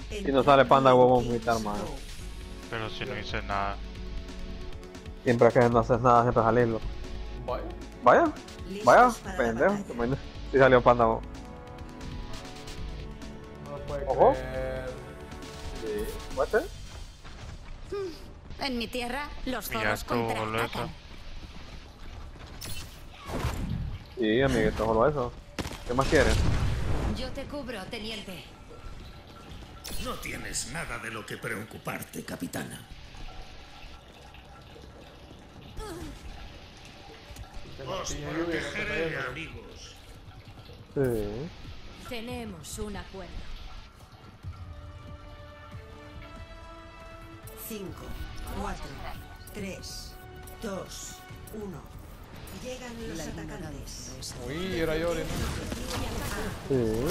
Si no sale panda, huevo militar, mano. Pero si no hice nada. Siempre que no haces nada, siempre salirlo. Vaya. Vaya, vaya, pendejo. Si salió panda, vos. No lo puede Ojo. creer. Sí, ¿puede ser? En mi tierra, los Y ya zorros estuvo contraatacan. Sí, amiguito, solo eso. ¿Qué más quieres? Yo te cubro, teniente. No tienes nada de lo que preocuparte, capitana. Os protegeré, amigos. Sí. Tenemos un acuerdo. 5, 4, 3, 2, 1. Llegan los atacantes. Uy, era Yori, ¿no? Sí.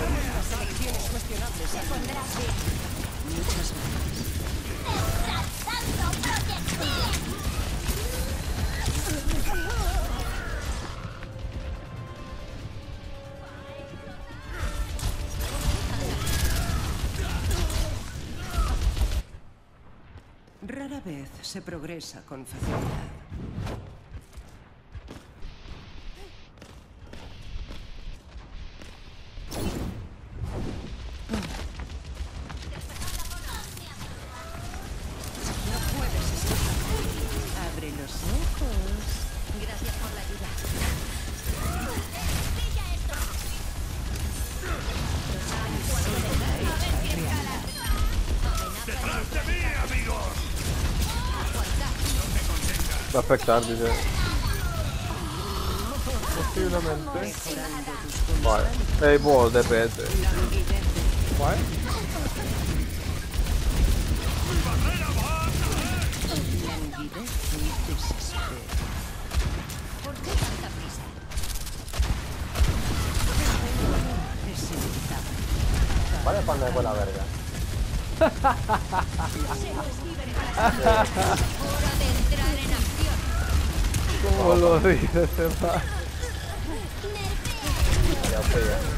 Rara vez se progresa con facilidad. No puedes escapar. Abre los ojos. Gracias por la ayuda. ¡Detrás de mí, amigos! Va a afectar, dice. Posiblemente. Mejorando tus Vale. Hey, vos, DPS. languidez. Vaya. Languidez y desespero. ¿Por qué tanta prisa? Es inevitable. Vale, panda de buena verga. Hora de entrar en acción. ¿Cómo lo dice ese man? Ya sé, ya.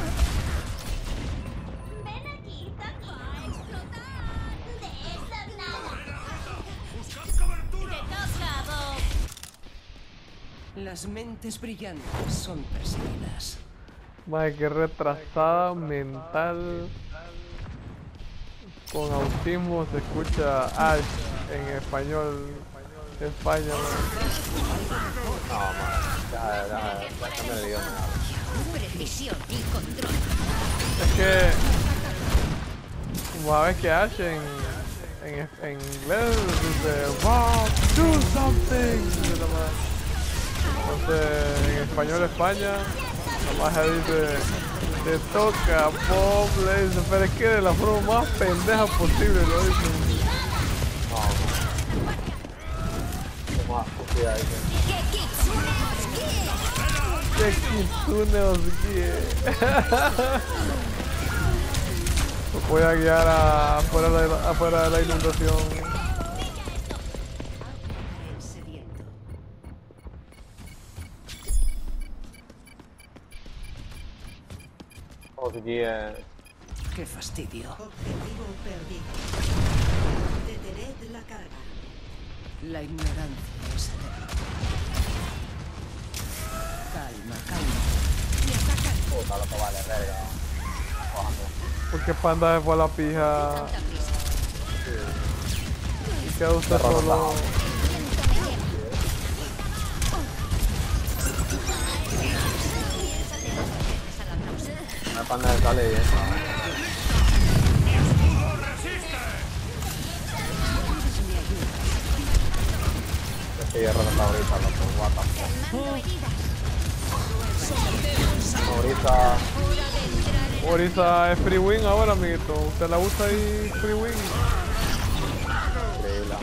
Ven aquí, Taco, a explotar. De eso nada. ¡Buscad cobertura! Te toca, Bob. Las mentes brillantes son perseguidas. Madre, qué retrasada mental. Con autismo se escucha Ash en español de España. No, man. Ya cambié el idioma. Precisión y control. Es que, como sabes que Ash en inglés dice, wow, do something. Entonces, en español España, la magia dice, te toca, Bob, le dice, pero es que de la forma más pendeja posible lo dicen. Como más estúpida, dice. Que Kitsune os guíe. Los voy a guiar afuera de la inundación. El sediento. O si quiere. Qué fastidio. Objetivo perdido. Detened la carga. La ignorancia es eterna. Calma, calma. Puta, lo que vale, verga. Porque Panda se fue a la pija. Tanta prisa. Y queda usted solo. Una panda de sale y eso. Este hierro no está ahorita, loco. What the fuck. Ahorita. Ahorita es free win ahora, amiguito. Usted la usa ahí free win. Increíble.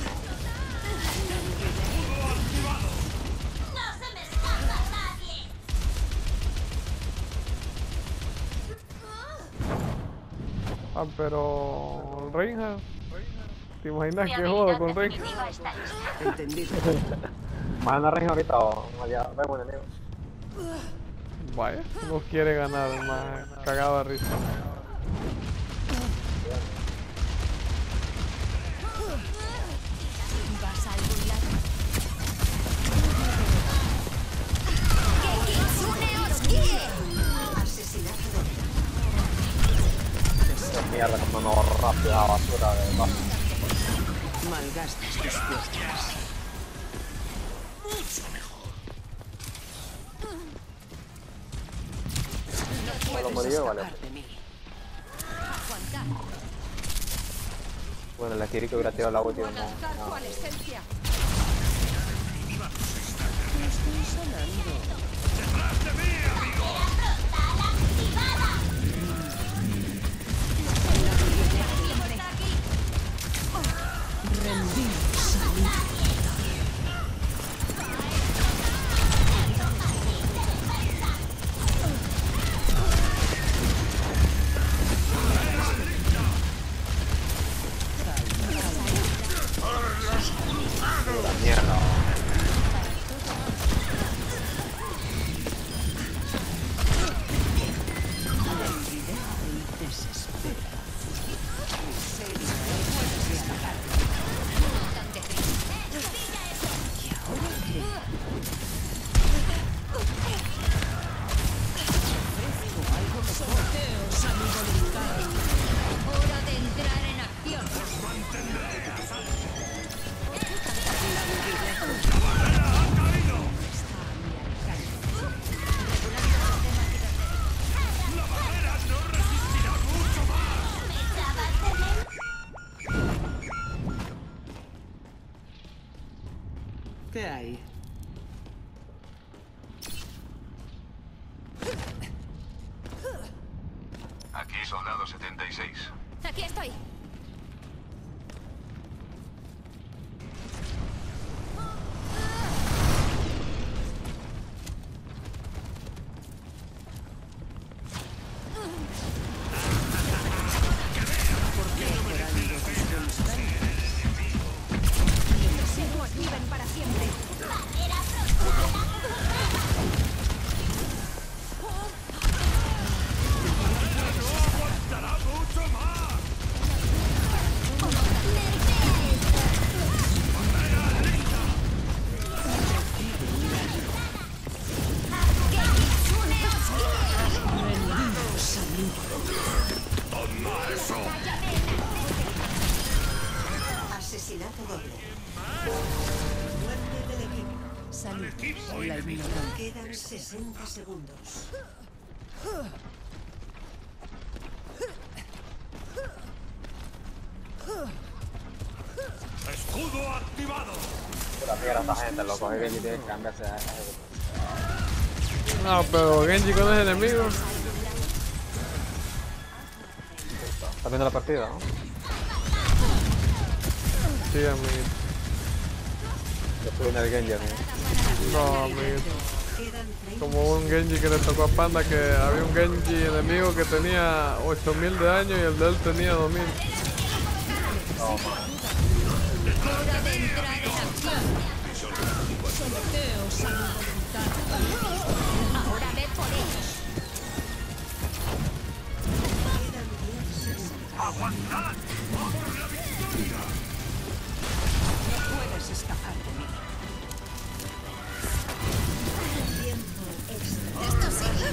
No se me escapa nadie. Ah, pero Reinhardt. ¿Te imaginas que jodo con Reinhardt? Entendido. ¿Más en la región ahorita o allá? Vemos enemigo. Vaya, no quiere ganar, más cagado de risa. mierda como no rápido la basura de paso. Malgastas tus fuerzas. Me lo morí, vale. Escapar de mí. Aguantar. Bueno, la Kiri que hubiera tirado la última. Lanzar coalescencia. Estoy sonando. La mierda. Hora de entrar en acción. ¿Qué hay? Aquí, soldado 76. Aquí estoy. Residuos viven para siempre. Asesinato doble. Muerte del equipo. Salud. La ignorancia. Quedan 60 segundos. ¡Escudo activado! La mierda esta gente, loco. Es que Genji tiene que cambiarse a No, pero Genji con el enemigo. ¿Estás viendo la partida, no? Sí, amiguito. Yo estoy en el Genji, amigo. No, amiguito. Quedan 30. Como un Genji que le tocó a Panda, que había un Genji enemigo que tenía 8000 de daño y el de él tenía 2000. Hora de entrar en acción. Someteos a mi voluntad. Ahora ve por ellos. Quedan 10 segundos. No puedes escapar de mí. Tiempo extra. Esto sigue.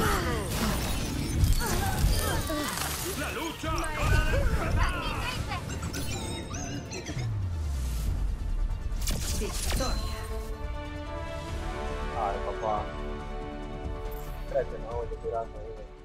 ¡La lucha! Victoria. Ay, papá. Espérate, no voy a tirar ahí.